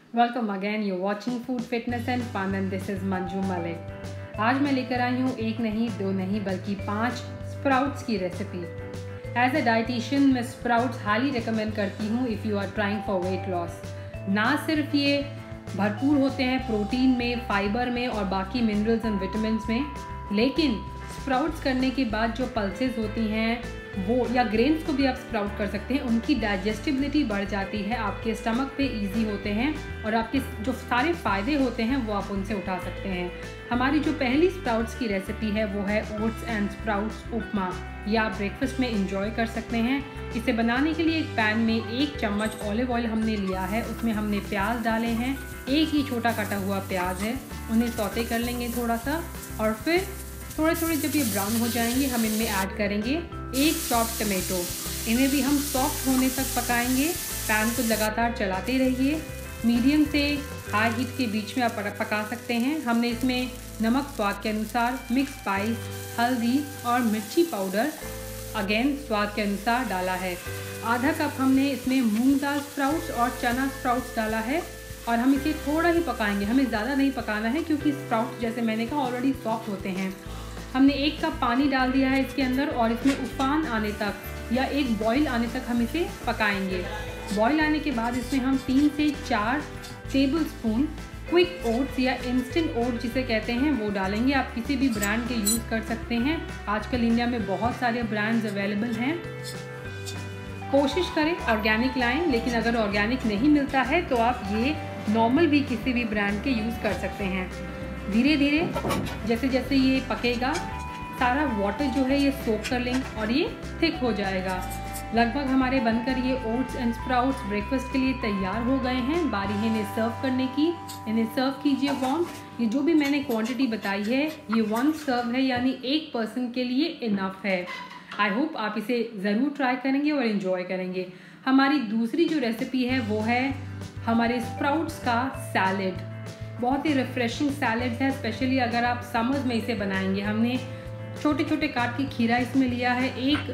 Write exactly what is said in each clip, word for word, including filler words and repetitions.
Welcome again, you watching food fitness and fun and this is Manju Malik. आज मैं लेकर आई हूँ एक नहीं दो नहीं बल्कि पांच स्प्राउट्स की रेसिपी। एज ए डाइटिशियन मैं स्प्राउट्स हाईली रिकमेंड करती हूँ if you are trying for weight loss. ना सिर्फ ये भरपूर होते हैं प्रोटीन में, फाइबर में और बाकी मिनरल्स एंड विटामिन में, लेकिन स्प्राउट्स करने के बाद जो पल्सेस होती हैं वो, या ग्रेन्स को भी आप स्प्राउट कर सकते हैं, उनकी डाइजेस्टिबिलिटी बढ़ जाती है, आपके स्टमक पे इजी होते हैं और आपके जो सारे फ़ायदे होते हैं वो आप उनसे उठा सकते हैं। हमारी जो पहली स्प्राउट्स की रेसिपी है वो है ओट्स एंड स्प्राउट्स उपमा। ये आप ब्रेकफास्ट में इंजॉय कर सकते हैं। इसे बनाने के लिए एक पैन में एक चम्मच ऑलिव ऑयल हमने लिया है, उसमें हमने प्याज डाले हैं, एक ही छोटा कटा हुआ प्याज है, उन्हें सौते कर लेंगे थोड़ा सा, और फिर थोड़े थोड़े जब ये ब्राउन हो जाएंगे हम इनमें ऐड करेंगे एक चॉप टमेटो। इन्हें भी हम सॉफ्ट होने तक पकाएंगे। पैन को लगातार चलाते रहिए। मीडियम से हाई हीट के बीच में आप पका सकते हैं। हमने इसमें नमक स्वाद के अनुसार, मिक्स स्पाइस, हल्दी और मिर्ची पाउडर अगेन स्वाद के अनुसार डाला है। आधा कप हमने इसमें मूंग दाल स्प्राउट्स और चना स्प्राउट्स डाला है और हम इसे थोड़ा ही पकाएंगे, हमें ज़्यादा नहीं पकाना है क्योंकि स्प्राउट्स जैसे मैंने कहा ऑलरेडी सॉफ्ट होते हैं। हमने एक कप पानी डाल दिया है इसके अंदर और इसमें उफान आने तक या एक बॉईल आने तक हम इसे पकाएंगे। बॉईल आने के बाद इसमें हम तीन से चार टेबल स्पून क्विक ओट्स या इंस्टेंट ओट्स जिसे कहते हैं वो डालेंगे। आप किसी भी ब्रांड के यूज़ कर सकते हैं। आजकल इंडिया में बहुत सारे ब्रांड्स अवेलेबल हैं। कोशिश करें ऑर्गेनिक लाएं, लेकिन अगर ऑर्गेनिक नहीं मिलता है तो आप ये नॉर्मल भी किसी भी ब्रांड के यूज़ कर सकते हैं। धीरे धीरे जैसे जैसे ये पकेगा सारा वाटर जो है ये सोक कर लेंगे और ये थिक हो जाएगा। लगभग हमारे बनकर ये ओट्स एंड स्प्राउट्स ब्रेकफास्ट के लिए तैयार हो गए हैं। बारी है इन्हें सर्व करने की। इन्हें सर्व कीजिए वार्म। ये जो भी मैंने क्वांटिटी बताई है ये वन सर्व है, यानी एक पर्सन के लिए इनफ है। आई होप आप इसे ज़रूर ट्राई करेंगे और इन्जॉय करेंगे। हमारी दूसरी जो रेसिपी है वो है हमारे स्प्राउट्स का सैलेड। बहुत ही रिफ्रेशिंग सैलेड है, स्पेशली अगर आप समर्स में इसे बनाएंगे। हमने छोटे छोटे काट के खीरा इसमें लिया है, एक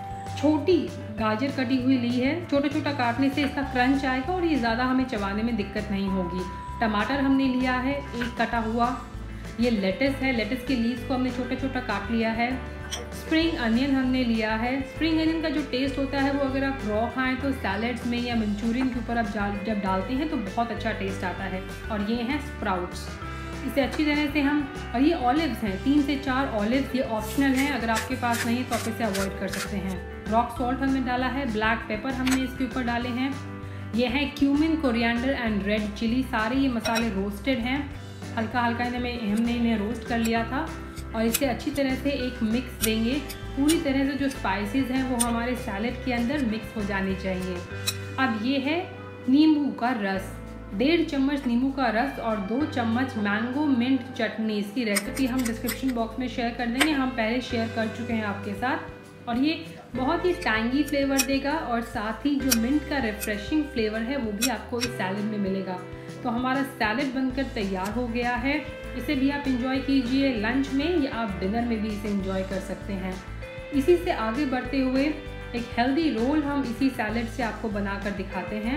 छोटी गाजर कटी हुई ली है। छोटा छोटा काटने से इसका क्रंच आएगा और ये ज़्यादा हमें चबाने में दिक्कत नहीं होगी। टमाटर हमने लिया है एक कटा हुआ। ये लेटस है, लेटस के लीव्स को हमने छोटा छोटा काट लिया है। स्प्रिंग अनियन हमने लिया है। स्प्रिंग अनियन का जो टेस्ट होता है वो अगर आप रॉ खाएं तो सैलेड्स में या मंचूरियन के ऊपर आप जब डालते हैं तो बहुत अच्छा टेस्ट आता है। और ये हैं स्प्राउट्स। इसे अच्छी तरह से हम, और ये ऑलिव्स हैं, तीन से चार ऑलिव्स, ये ऑप्शनल हैं, अगर आपके पास नहीं है तो आप इसे अवॉइड कर सकते हैं। रॉक सॉल्ट हमने डाला है, ब्लैक पेपर हमने इसके ऊपर डाले हैं। ये है cumin, coriander and red chilli. सारे ये मसाले रोस्टेड हैं, हल्का हल्का इन्हें हमने इन्हें रोस्ट कर लिया था और इसे अच्छी तरह से एक मिक्स देंगे। पूरी तरह से जो स्पाइसेस हैं वो हमारे सैलेड के अंदर मिक्स हो जाने चाहिए। अब ये है नींबू का रस, डेढ़ चम्मच नींबू का रस और दो चम्मच मैंगो मिंट चटनी। इसकी रेसिपी हम डिस्क्रिप्शन बॉक्स में शेयर कर देंगे, हम पहले शेयर कर चुके हैं आपके साथ। और ये बहुत ही टैंगी फ्लेवर देगा और साथ ही जो मिंट का रिफ्रेशिंग फ्लेवर है वो भी आपको इस सैलेड में मिलेगा। तो हमारा सैलेड बनकर तैयार हो गया है। इसे भी आप इंजॉय कीजिए लंच में या आप डिनर में भी इसे इंजॉय कर सकते हैं। इसी से आगे बढ़ते हुए एक हेल्दी रोल हम इसी सैलेड से आपको बनाकर दिखाते हैं।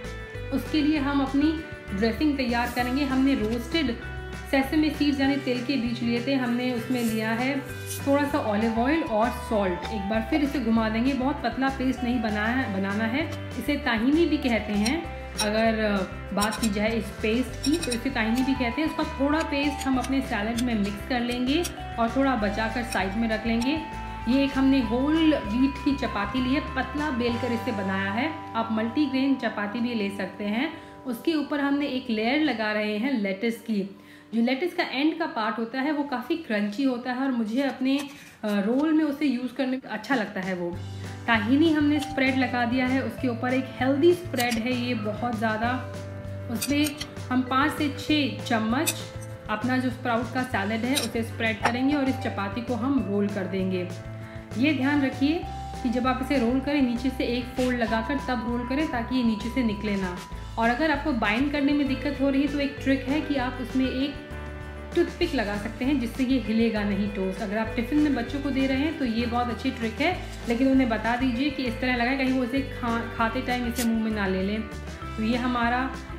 उसके लिए हम अपनी ड्रेसिंग तैयार करेंगे। हमने रोस्टेड सेसमे सीड्स यानी तिल के बीज लिए थे, हमने उसमें लिया है थोड़ा सा ऑलिव ऑयल और सॉल्ट। एक बार फिर इसे घुमा देंगे। बहुत पतला पेस्ट नहीं बनाया बनाना है। इसे ताहिनी भी कहते हैं, अगर बात की जाए इस पेस्ट की तो इसे ताहिनी भी कहते हैं। उसका थोड़ा पेस्ट हम अपने सैलेड में मिक्स कर लेंगे और थोड़ा बचाकर साइड में रख लेंगे। ये एक हमने होल व्हीट की चपाती ली है, पतला बेल कर इसे बनाया है। आप मल्टीग्रेन चपाती भी ले सकते हैं। उसके ऊपर हमने एक लेयर लगा रहे हैं लेटस की। जो लेटस का एंड का पार्ट होता है वो काफ़ी क्रंची होता है और मुझे अपने रोल में उसे यूज़ करने में अच्छा लगता है वो। ताहिनी हमने स्प्रेड लगा दिया है, उसके ऊपर एक हेल्दी स्प्रेड है ये बहुत ज़्यादा। उसमें हम पाँच से छः चम्मच अपना जो स्प्राउट का सैलेड है उसे स्प्रेड करेंगे और इस चपाती को हम रोल कर देंगे। ये ध्यान रखिए कि जब आप इसे रोल करें नीचे से एक फोल्ड लगाकर तब रोल करें ताकि ये नीचे से निकले ना। और अगर आपको बाइंड करने में दिक्कत हो रही है तो एक ट्रिक है कि आप उसमें एक टूथपिक लगा सकते हैं जिससे ये हिलेगा नहीं टोस्ट। अगर आप टिफ़िन में बच्चों को दे रहे हैं तो ये बहुत अच्छी ट्रिक है, लेकिन उन्हें बता दीजिए कि इस तरह लगाए, कहीं वो इसे खा खाते टाइम इसे मुंह में ना ले लें। तो ये हमारा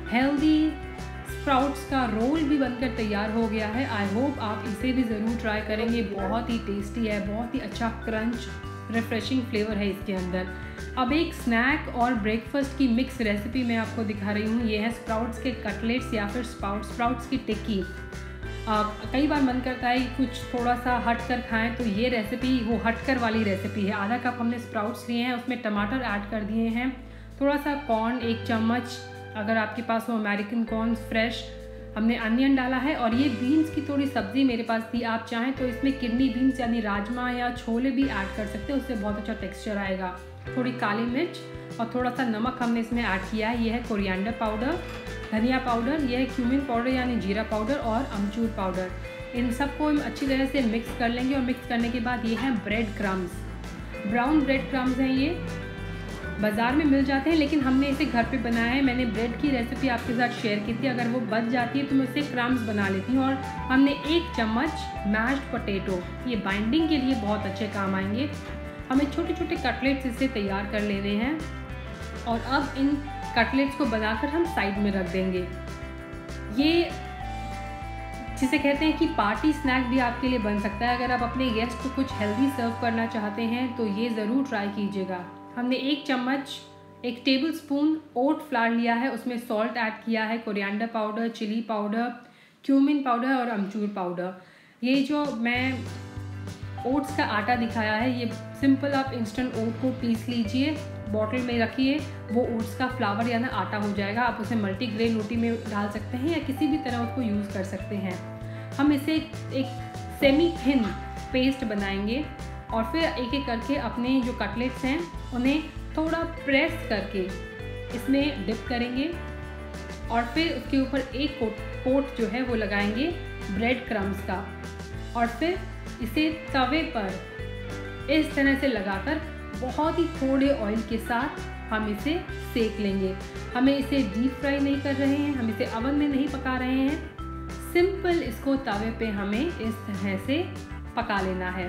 हेल्दी स्प्राउट्स का रोल भी बनकर तैयार हो गया है। आई होप आप इसे भी ज़रूर ट्राई करेंगे। बहुत ही टेस्टी है, बहुत ही अच्छा क्रंच रिफ्रेशिंग फ्लेवर है इसके अंदर। अब एक स्नैक और ब्रेकफास्ट की मिक्स रेसिपी मैं आपको दिखा रही हूँ। ये है स्प्राउट्स के कटलेट्स या फिर स्प्राउट स्प्राउट्स की टिक्की। आप कई बार मन करता है कि कुछ थोड़ा सा हट कर खाएँ, तो ये रेसिपी वो हट कर वाली रेसिपी है। आधा कप हमने स्प्राउट्स लिए हैं, उसमें टमाटर ऐड कर दिए हैं, थोड़ा सा कॉर्न एक चम्मच, अगर आपके पास हो अमेरिकन कॉर्न फ्रेश, हमने अनियन डाला है, और ये बीन्स की थोड़ी सब्ज़ी मेरे पास थी। आप चाहें तो इसमें किडनी बीन्स यानी राजमा या छोले भी ऐड कर सकते हैं, उससे बहुत अच्छा टेक्सचर आएगा। थोड़ी काली मिर्च और थोड़ा सा नमक हमने इसमें ऐड किया है। ये है कोरिएंडर पाउडर, धनिया पाउडर, यह है क्यूमिन पाउडर यानी जीरा पाउडर और अमचूर पाउडर। इन सबको हम अच्छी तरह से मिक्स कर लेंगे। और मिक्स करने के बाद ये हैं bread crumbs, brown bread crumbs हैं, ये बाज़ार में मिल जाते हैं, लेकिन हमने इसे घर पे बनाया है। मैंने ब्रेड की रेसिपी आपके साथ शेयर की थी, अगर वो बच जाती है तो मैं उसे क्रम्स बना लेती हूँ। और हमने एक चम्मच मैश्ड पोटैटो, ये बाइंडिंग के लिए बहुत अच्छे काम आएंगे। हमें छोटे छोटे कटलेट्स इससे तैयार कर लेने हैं, और अब इन कटलेट्स को बनाकर हम साइड में रख देंगे। ये जिसे कहते हैं कि पार्टी स्नैक भी आपके लिए बन सकता है। अगर आप अपने गेस्ट को कुछ हेल्दी सर्व करना चाहते हैं तो ये ज़रूर ट्राई कीजिएगा। हमने एक चम्मच एक टेबल स्पून ओट फ्लावर लिया है, उसमें सॉल्ट ऐड किया है, coriander powder, chilli powder, cumin powder और अमचूर पाउडर। ये जो मैं ओट्स का आटा दिखाया है, ये सिंपल आप इंस्टेंट ओट को पीस लीजिए, बॉटल में रखिए, वो ओट्स का फ्लावर या ना आटा हो जाएगा। आप उसे मल्टीग्रेन रोटी में डाल सकते हैं या किसी भी तरह उसको यूज़ कर सकते हैं। हम इसे एक सेमी थिन पेस्ट बनाएंगे, और फिर एक एक करके अपने जो कटलेट्स हैं उन्हें थोड़ा प्रेस करके इसमें डिप करेंगे, और फिर उसके ऊपर एक कोट कोट जो है वो लगाएंगे ब्रेड क्रम्स का, और फिर इसे तवे पर इस तरह से लगाकर बहुत ही थोड़े ऑयल के साथ हम इसे सेक लेंगे। हमें इसे डीप फ्राई नहीं कर रहे हैं, हम इसे ओवन में नहीं पका रहे हैं, सिंपल इसको तवे पे हमें इस तरह से पका लेना है।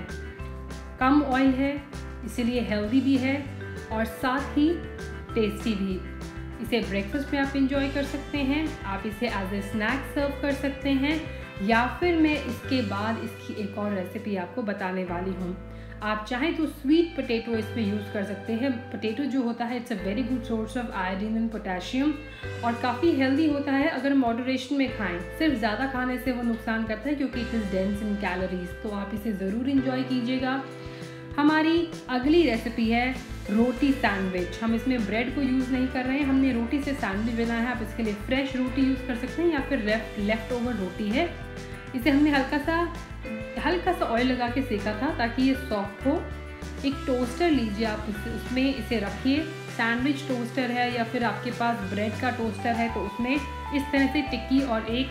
कम ऑयल है, इसीलिए हेल्दी भी है और साथ ही टेस्टी भी। इसे ब्रेकफास्ट में आप इंजॉय कर सकते हैं, आप इसे एज ए स्नैक सर्व कर सकते हैं, या फिर मैं इसके बाद इसकी एक और रेसिपी आपको बताने वाली हूँ। आप चाहें तो स्वीट पोटैटो इसमें यूज़ कर सकते हैं। पोटैटो जो होता है it's a very good source of iodine and potassium, और काफ़ी हेल्दी होता है अगर मॉडरेशन में खाएं। सिर्फ ज़्यादा खाने से वो नुकसान करता है क्योंकि it is dense in calories. तो आप इसे ज़रूर इंजॉय कीजिएगा। हमारी अगली रेसिपी है रोटी सैंडविच। हम इसमें ब्रेड को यूज़ नहीं कर रहे हैं, हमने रोटी से सैंडविच बनाया है। आप इसके लिए फ्रेश रोटी यूज़ कर सकते हैं या फिर लेफ्ट लेफ्ट ओवर रोटी है। इसे हमने हल्का सा हल्का सा ऑयल लगा के सेका था ताकि ये सॉफ्ट हो। एक टोस्टर लीजिए, आप उस, उसमें इसे रखिए। सैंडविच टोस्टर है या फिर आपके पास ब्रेड का टोस्टर है तो उसमें इस तरह से टिक्की और एक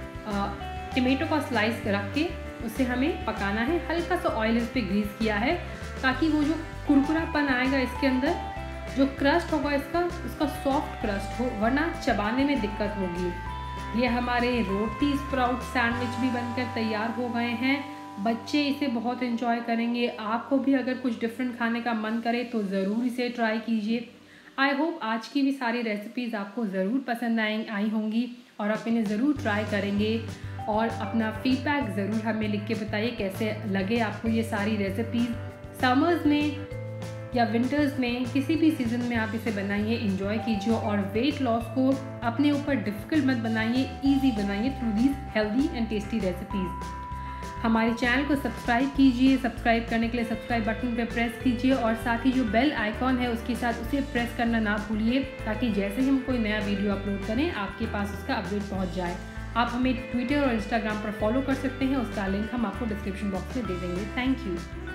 टमाटो का स्लाइस रख के उसे हमें पकाना है। हल्का सा ऑयल इस पर ग्रीस किया है ताकि वो जो कुरकुरापन आएगा इसके अंदर, जो क्रस्ट होगा इसका, उसका सॉफ्ट क्रस्ट हो, वरना चबाने में दिक्कत होगी। ये हमारे रोटी स्प्राउट सैंडविच भी बनकर तैयार हो गए हैं। बच्चे इसे बहुत एंजॉय करेंगे। आपको भी अगर कुछ डिफरेंट खाने का मन करे तो ज़रूर इसे ट्राई कीजिए। आई होप आज की भी सारी रेसिपीज़ आपको ज़रूर पसंद आई आई होंगी और आप इन्हें ज़रूर ट्राई करेंगे, और अपना फीडबैक ज़रूर हमें लिख के बताइए कैसे लगे आपको ये सारी रेसिपीज़। समर्स में या विंटर्स में किसी भी सीज़न में आप इसे बनाइए, एंजॉय कीजिए, और वेट लॉस को अपने ऊपर डिफ़िकल्ट मत बनाइए, इजी बनाइए through these healthy and tasty recipes. हमारे चैनल को सब्सक्राइब कीजिए। सब्सक्राइब करने के लिए सब्सक्राइब बटन पर प्रेस कीजिए, और साथ ही जो बेल आइकॉन है उसके साथ उसे प्रेस करना ना भूलिए, ताकि जैसे ही हम कोई नया वीडियो अपलोड करें आपके पास उसका अपडेट पहुंच जाए। आप हमें ट्विटर और इंस्टाग्राम पर फॉलो कर सकते हैं, उसका लिंक हम आपको डिस्क्रिप्शन बॉक्स में दे देंगे। Thank you.